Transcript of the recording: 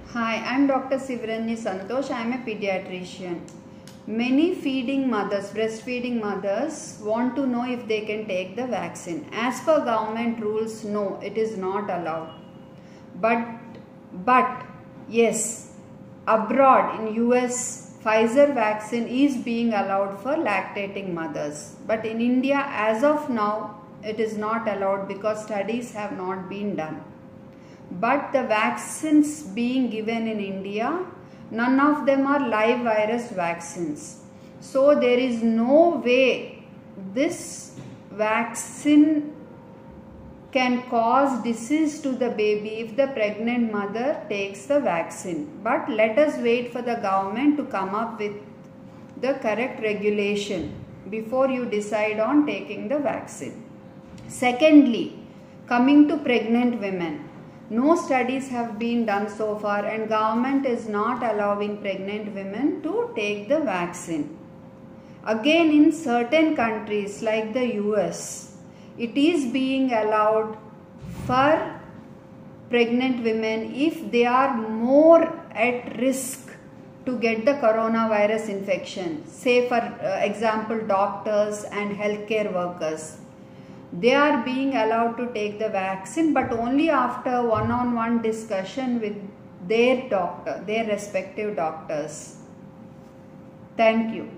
Hi, I am Dr. Sivaranyi Santosh. I am a pediatrician. Many feeding mothers, breastfeeding mothers want to know if they can take the vaccine. As per government rules, no, it is not allowed. But yes, abroad in US, Pfizer vaccine is being allowed for lactating mothers. But in India, as of now, it is not allowed because studies have not been done. But the vaccines being given in India, none of them are live virus vaccines. So there is no way this vaccine can cause disease to the baby if the pregnant mother takes the vaccine. But let us wait for the government to come up with the correct regulation before you decide on taking the vaccine. Secondly, coming to pregnant women. No studies have been done so far and government is not allowing pregnant women to take the vaccine. Again, in certain countries like the US, it is being allowed for pregnant women if they are more at risk to get the coronavirus infection. Say for example, doctors and healthcare workers. They are being allowed to take the vaccine, but only after one-on-one discussion with their doctor, their respective doctors. Thank you.